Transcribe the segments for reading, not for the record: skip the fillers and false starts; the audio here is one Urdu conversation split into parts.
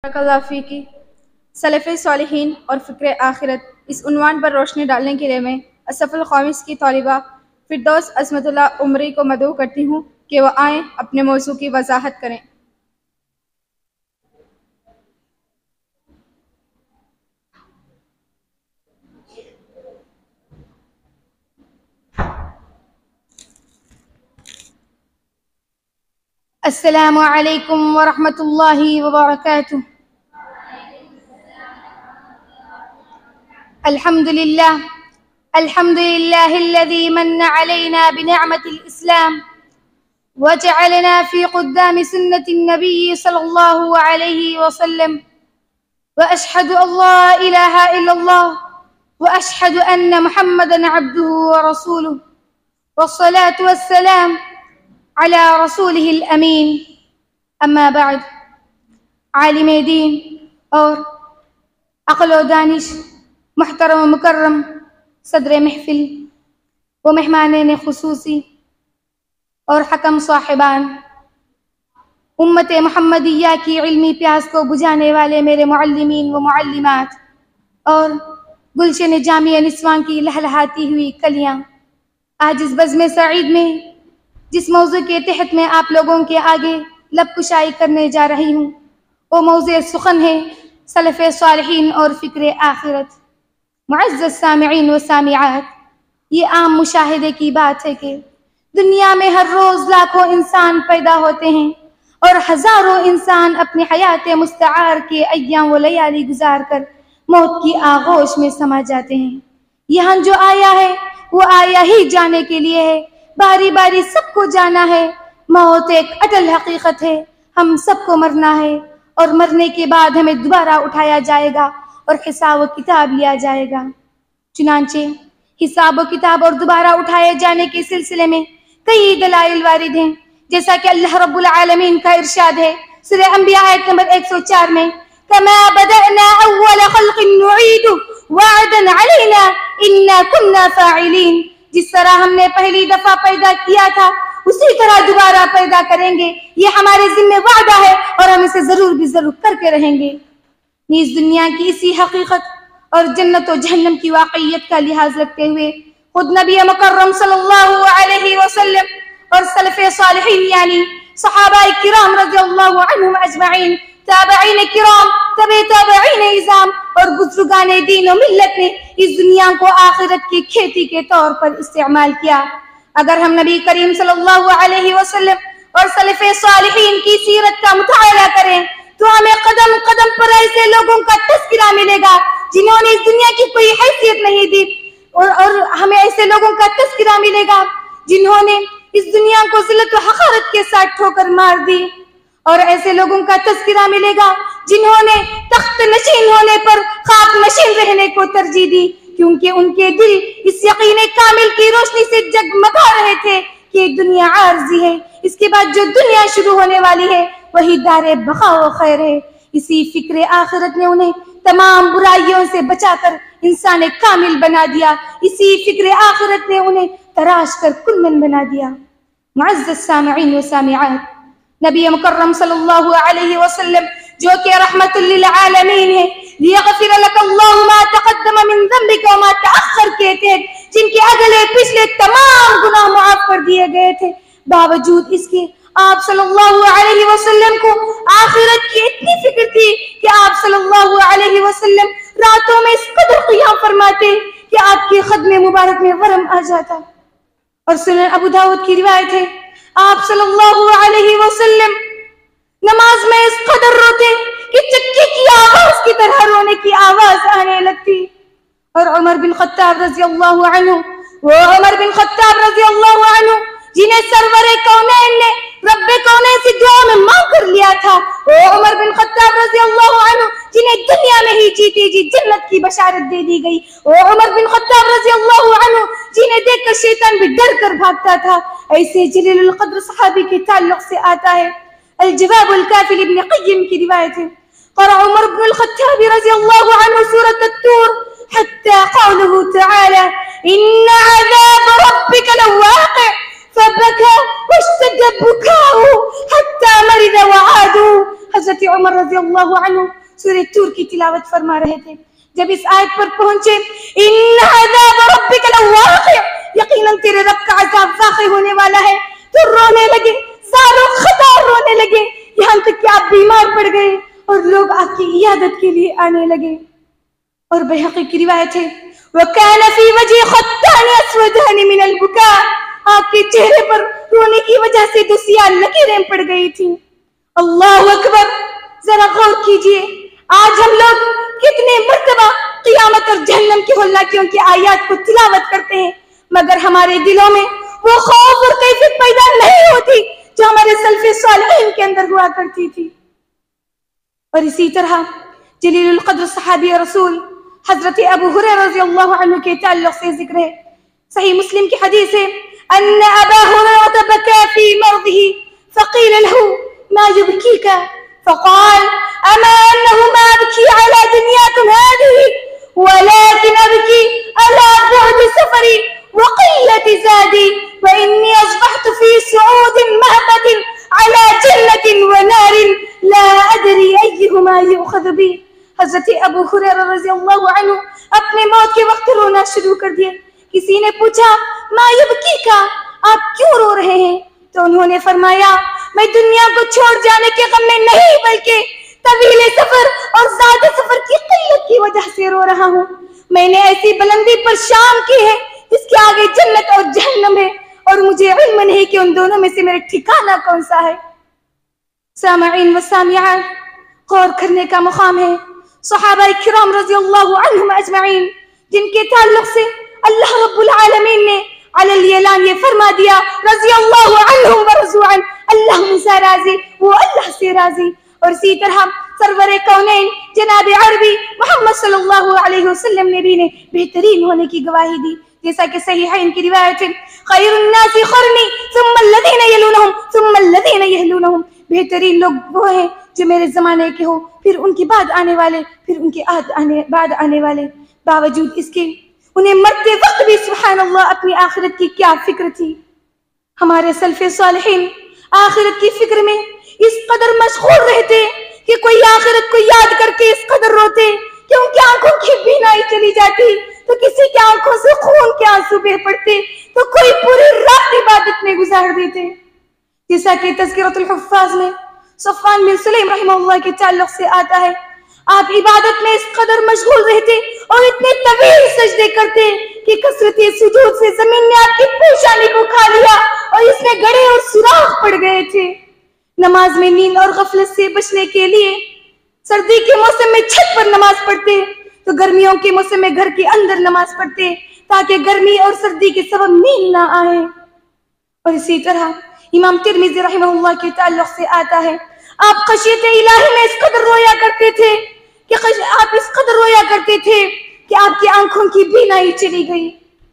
بارک اللہ فیکی سلف صالحین اور فکر آخرت اس عنوان پر روشنی ڈالنے کے لیے میں الصف الخامس کی طالبہ فردوس عصمت اللہ عمری کو مدعو کرتی ہوں کہ وہ آئیں اپنے موضوع کی وضاحت کریں۔ السلام علیکم ورحمۃ اللہ وبرکاتہ۔ الحمد للہ الذي من علينا بنعمة الإسلام وجعلنا في قدام سنة النبي صلى الله عليه وسلم وأشهد أن لا إله إلا الله وأشهد أن محمدا عبده ورسوله والصلاة والسلام على رسوله الأمين۔ اما بعد، عالم دین اور عقل و دانش محترم و مکرم صدر محفل و مہمانین خصوصی اور حکم صاحبان، امت محمدیہ کی علمی پیاس کو بجھانے والے میرے معلمین و معلمات اور گلشن جامعہ نسوان کی لہلہاتی ہوئی کلیاں، آج اس بزم سعید میں جس موضوع کے تحت میں آپ لوگوں کے آگے لب کشائی کرنے جا رہی ہوں وہ موضوع سخن ہے سلف صالحین اور فکر آخرت۔ معزز سامعین و سامعات، یہ عام مشاہدے کی بات ہے کہ دنیا میں ہر روز لاکھوں انسان پیدا ہوتے ہیں اور ہزاروں انسان اپنی حیات مستعار کے ایام و لیالی گزار کر موت کی آغوش میں سما جاتے ہیں۔ یہاں جو آیا ہے وہ آیا ہی جانے کے لیے ہے، باری باری سب کو جانا ہے۔ موت ایک اٹل حقیقت ہے، ہم سب کو مرنا ہے اور مرنے کے بعد ہمیں دوبارہ اٹھایا جائے گا اور حساب و کتاب لیا جائے گا۔ چنانچہ حساب و کتاب اور دوبارہ اٹھائے جانے کے سلسلے میں کئی دلائل وارد ہیں، جیسا کہ اللہ رب العالمین کا ارشاد ہے سورہ انبیاء آیت نمبر 104 میں، کما بدأنا اول خلق نعید وعدا علینا انا کنا فاعلین، جس طرح ہم نے پہلی دفعہ پیدا کیا تھا اسی طرح دوبارہ پیدا کریں گے، یہ ہمارے ذمہ وعدہ ہے اور ہم اسے ضرور بھی ضرور کر کے رہیں گے۔ نیز دنیا کی اسی حقیقت اور جنت و جہنم کی واقعیت کا لحاظ رکھتے ہوئے خود نبی مکرم صلی اللہ علیہ وسلم اور سلف صالحین یعنی صحابہ کرام رضی اللہ عنہم اجمعین، تابعین کرام، تبع تابعین اعظام اور بزرگان دین و ملت نے اس دنیا کو آخرت کی کھیتی کے طور پر استعمال کیا۔ اگر ہم نبی کریم صلی اللہ علیہ وسلم اور سلف صالحین کی سیرت کا مطالعہ کریں تو ہمیں قدم قدم پر ایسے لوگوں کا تذکرہ ملے گا جنہوں نے اس دنیا کی کوئی حیثیت نہیں دی، اور ہمیں ایسے لوگوں کا تذکرہ ملے گا جنہوں نے اس دنیا کو ذلت و حقارت کے ساتھ ٹھوکر مار دی، اور ایسے لوگوں کا تذکرہ ملے گا جنہوں نے تخت نشین ہونے پر خاک نشین رہنے کو ترجیح دی، کیونکہ ان کے دل اس یقین کامل کی روشنی سے جگمگا رہے تھے کہ دنیا عارضی ہے، اس کے بعد جو دنیا شروع ہونے والی ہے وہی دار بقا و خیر ہے۔ اسی فکر آخرت نے انہیں تمام برائیوں سے بچا کر انسان کامل بنا دیا، اسی فکر آخرت نے انہیں تراش کر کلمن بنا دیا۔ معزز سامعین و سامعات، نبی مکرم صلی اللہ علیہ وسلم جو کہ رحمت للعالمین ہے، لیغفر لک اللہ ما تقدم من ذنبک وما تأخر کہتے ہیں، جن کے اگلے پچھلے تمام گناہ معاف کر دیے گئے تھے، باوجود اس کے آپ صلی اللہ علیہ وسلم کو آخرت کی اتنی فکر تھی کہ آپ صلی اللہ علیہ وسلم راتوں میں اس قدر قیام فرماتے کہ آپ کے خدم مبارک میں ورم آ جاتا۔ اور سنن ابو داؤد کی روایت ہے، آپ صلی اللہ علیہ وسلم نماز میں اس قدر روتے کہ چکی کی آواز کی طرح رونے کی آواز آنے لگتی۔ اور عمر بن خطاب رضی اللہ عنہ، وہ عمر بن خطاب رضی اللہ عنہ جنہیں سرور کونین نے رب کونین سے دعا میں مانگ کر لیا تھا، وہ عمر بن خطاب رضی اللہ عنہ جنہیں دنیا میں ہی جیتے جی جنت کی بشارت دے دی گئی، وہ عمر بن خطاب رضی اللہ عنہ جنہیں دیکھ کر شیطان بھی ڈر کر بھاگتا تھا۔ ایسے جلیل القدر صحابی کے تعلق سے آتا ہے الجواب الکافی ابن قیم کی روایت ہے، قرأ عمر بن الخطاب رضی اللہ عنہ سورة الطور حتى قوله تعالى إن عذاب ربك لواقع فبكى واشتد بكاؤه حتى مرض وعاد، حضرت عمر رضی اللہ عنہ سورہ طور کی تلاوت فرما رہے تھے. جب اس آیت پر پہنچے ان عذاب ربک لواقع، یقیناً تیرے رب کا عذاب واقع ہونے والا ہے، تو رونے لگے، زاروں خطار رونے لگے، یہاں تک کہ آپ بیمار پڑ گئے اور لوگ آپ کی عیادت کے لیے آنے لگے. اور بیہقی کی روایت ہے وَكَانَ فِي وَجْهِ خَطَّانِ أَسْوَدَانِ مِنَ الْبُكَاءِ، آپ کے چہرے پر رونے کی وجہ سے دو سیاہ لکیریں پڑ گئی تھیں. اللہ اکبر، ذرا غور کیجئے آج ہم لوگ کتنے مرتبہ قیامت اور جہنم کی ہولناکیوں کی آیات کو تلاوت کرتے ہیں، مگر ہمارے دلوں میں وہ خوف اور کیفیت پیدا نہیں ہوتی جو ہمارے سلف صالحین کے اندر ہوا کرتی تھی. اور اسی طرح جلیل القدر صحابی رسول حضرت ابو ہریرہ رضی اللہ عنہ کے تعلق سے ذکر ہے. صحیح مسلم کی حدیث ہے ان ابا ہریرہ بكى في مرضه فقيل له ما يبكيك فقال اما انه ما ابكي على دنياكم هذه ولكن ابكي على بعد سفري وقلة زادي واني اصبحت في صعود مهبط على جنة ونار لا ادري ايهما يؤخذ بي. حضرت ابو ہریرہ رضی اللہ عنہ اپنے موت کے وقت رونا شروع کر دیا. کسی نے پوچھا ما یبکیک، آپ کیوں رو رہے ہیں؟ تو انہوں نے فرمایا میں دنیا کو چھوڑ جانے کے غم میں نہیں بلکہ طویل سفر اور زیادہ سفر کی قلت کی وجہ سے رو رہا ہوں. میں نے ایسی بلندی پر شام کی ہے جس کے آگے جنت اور جہنم ہے، اور مجھے علم نہیں کہ ان دونوں میں سے میرا ٹھکانہ کون سا ہے. سامعین و سامعات، غور کرنے کا مقام ہے صحابہ کرام رضی اللہ عنہم اجمعین، جن کے تعلق سے اللہ رب العالمین نے علی الاعلان یہ فرما دیا رضی اللہ عنہم ورضوا عنہ، اللہ ان سے راضی، وہ اللہ سے راضی. اور اسی طرح سرور کونین جناب عربی محمد صلی اللہ علیہ وسلم نے بھی بہترین ہونے کی گواہی دی، جیسا کہ صحیحین کی روایت ہے خیر الناس قرنی ثم الذین یلونہم ثم الذین یلونہم، بہترین لوگ وہ ہیں جو میرے زمانے کے ہو، پھر ان کے بعد آنے والے، پھر ان کے بعد آنے والے. باوجود اس کے انہیں مرتے وقت بھی سبحان اللہ اپنی آخرت کی کیا فکر تھی. ہمارے سلف صالحین آخرت کی فکر میں اس قدر مشغول رہتے کہ کوئی آخرت کو یاد کر کے اس قدر روتے کہ ان کی آنکھوں کی بینائی چلی جاتی، تو کسی کی آنکھوں سے خون کے آنسو بہ پڑتے، تو کوئی پوری رات عبادت میں گزار دیتے. جیسا کہ تذکرۃ الحفاظ میں صفوان بن سلیم رحمہ اللہ کے تعلق سے آتا ہے آپ عبادت میں اس قدر مشغول رہتے اور اتنے طویل سجدے کرتے کہ کثرت سجود سے زمین نے آپ کی پیشانی کو کھا لیا اور اس میں گڑھے اور سوراخ پڑ گئے تھے. نماز میں نیند اور غفلت سے بچنے کے لیے سردی کے موسم میں چھت پر نماز پڑھتے، تو گرمیوں کے موسم میں گھر کے اندر نماز پڑھتے تاکہ گرمی اور سردی کے سبب نیند نہ آئے. اور اسی طرح امام ترمذی رحمہ اللہ کے تعلق سے آتا ہے آپ خشیت الہی میں اس قدر رویا کرتے تھے کہ آپ اس قدر رویا کرتے تھے کہ آپ کی آنکھوں کی بینائی چلی گئی.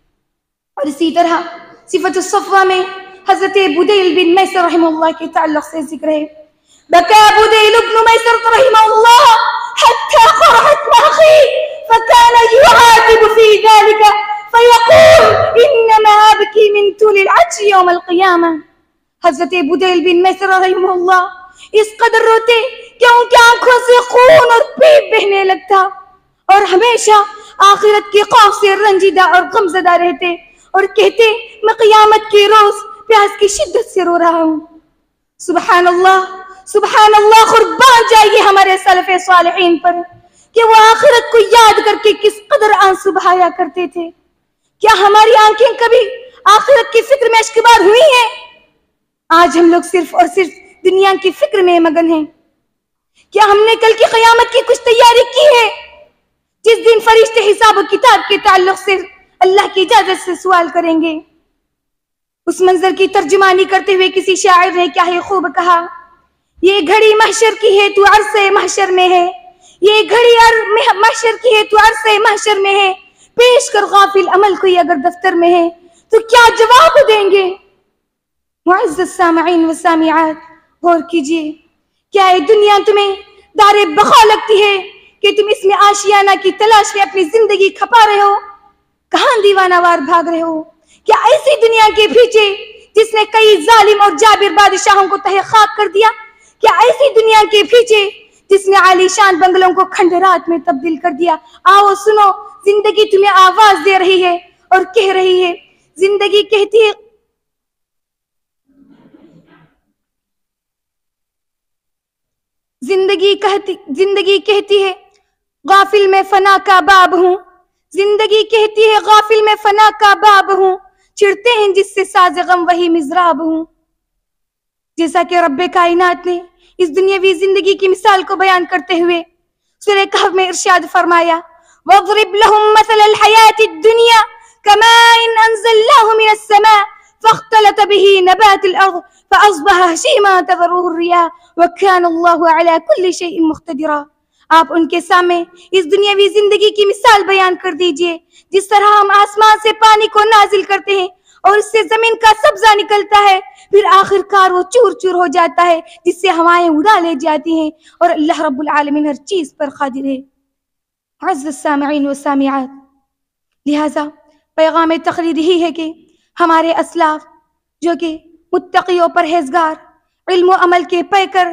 اور اسی طرح صفت الصفوہ میں حضرت بدیل بن میسر رحمہ اللہ کے تعلق سے ذکر ہے بكى بديل بن ميسر رحمه الله حتى قرحت ناخي فكان يعاتب في ذلك فيقول انما ابكي من طول العطش يوم القيامه. حضرت بدیل بن میسر رحمہ اللہ اس قدر روتے کہ ان کی آنکھوں سے خون اور پیپ بہنے لگتا اور ہمیشہ آخرت کے خوف سے رنجیدہ اور غمزدہ رہتے اور کہتے میں قیامت کے روز پیاس کی شدت سے رو رہا ہوں. سبحان اللہ، قربان جائیے ہمارے سلف صالحین پر کہ وہ آخرت کو یاد کر کے کس قدر آنسو بہایا کرتے تھے. کیا ہماری آنکھیں کبھی آخرت کی فکر میں اشکبار ہوئی ہیں؟ آج ہم لوگ صرف اور صرف دنیا کی فکر میں مگن ہیں. کیا ہم نے کل کی قیامت کی کچھ تیاری کی ہے جس دن فرشتے حساب و کتاب کے تعلق سے اللہ کی اجازت سے سوال کریں گے؟ اس منظر کی ترجمانی کرتے ہوئے کسی شاعر نے کیا ہی خوب کہا یہ گھڑی محشر کی ہے تو عرصے محشر میں ہے، یہ گھڑی محشر کی ہے تو عرصے محشر میں ہے، پیش کر غافل عمل کوئی اگر دفتر میں ہے تو کیا جواب دیں گے؟ معزز سامعین و سامعات، غور کیجئے، کیا یہ دنیا تمہیں دار بقا لگتی ہے کہ تم اس میں آشیانہ کی تلاش میں اپنی زندگی کھپا رہے ہو؟ کہاں دیوانہ وار بھاگ رہے ہو؟ کیا ایسی دنیا کے پیچھے جس نے کئی ظالم اور جابر بادشاہوں کو تہہ خاک کر دیا، کیا ایسی دنیا کے پیچھے جس نے عالی شان بنگلوں کو کھنڈرات میں تبدیل کر دیا؟ آؤ سنو، زندگی تمہیں آواز دے رہی ہے اور کہہ رہی ہے، زندگی کہتی ہے زندگی کہتی ہے غافل میں فنا کا باب ہوں، زندگی کہتی ہے غافل میں فنا کا باب ہوں، چھڑتے ہیں جس سے ساز غم وہی مزراب ہوں۔ جیسا کہ رب کائنات نے اس دنیاوی زندگی کی مثال کو بیان کرتے ہوئے سورہ کہف میں ارشاد فرمایا، وَاضْرِبْ لَهُمْ مَثَلَ الْحَيَاةِ الدُّنْيَا كَمَاءٍ أَنزَلْنَاهُ مِنَ السَّمَاءِ فاختلط به نبات الأرض فأصبح هشيما تذروه الرياح وكان الله على كل شيء مقتدرا۔ آپ ان کے سامنے اس دنیاوی زندگی کی مثال بیان کر دیجئے، جس طرح ہم آسمان سے پانی کو نازل کرتے ہیں اور اس سے زمین کا سبزہ نکلتا ہے، پھر آخر کار وہ چور چور ہو جاتا ہے جس سے ہوائیں اڑا لے جاتی ہیں، اور اللہ رب العالمین ہر چیز پر قادر ہے۔ عز السامعین والسامعات، لہذا پیغام تقریر ہی ہے کہ ہمارے اسلاف جو کہ متقی و پرہیزگار، علم و عمل کے پیکر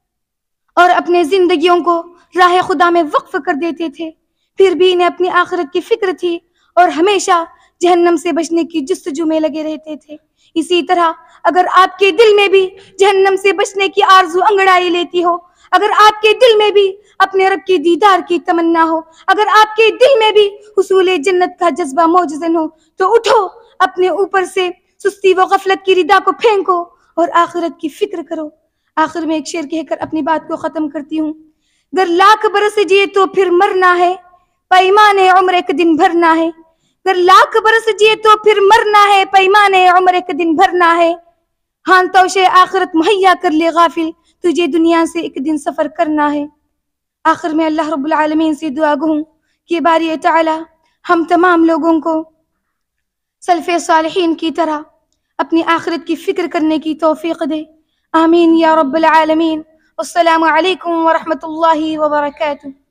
اور اپنے زندگیوں کو راہ خدا میں وقف کر دیتے تھے، پھر بھی انہیں اپنی آخرت کی فکر تھی اور ہمیشہ جہنم سے بچنے کی جستجو میں لگے رہتے تھے۔ اسی طرح اگر آپ کے دل میں بھی جہنم سے بچنے کی آرزو انگڑائی لیتی ہو، اگر آپ کے دل میں بھی اپنے رب کے دیدار کی تمنا ہو، اگر آپ کے دل میں بھی حصول جنت کا جذبہ موجزن ہو، تو اٹھو، اپنے اوپر سے سستی و غفلت کی ردا کو پھینکو اور آخرت کی فکر کرو۔ آخر میں ایک شعر کہہ کر اپنی بات کو ختم کرتی ہوں۔ گر لاکھ برس جیے تو پھر مرنا ہے، پیمان عمر ایک دن بھرنا ہے۔ گر لاکھ برس جیے تو پھر مرنا ہے، پیمان عمر ایک دن بھرنا ہے۔ ہاں توشے آخرت مہیا کر لے غافل، تجھے دنیا سے ایک دن سفر کرنا ہے۔ آخر میں اللہ رب العالمین سے دعا گو ہوں کہ باری تعالی ہم تمام لوگوں کو سلف صالحین کی طرح اپنی آخرت کی فکر کرنے کی توفیق دے، آمین یا رب العالمین۔ السلام علیکم ورحمۃ اللہ وبرکاتہ۔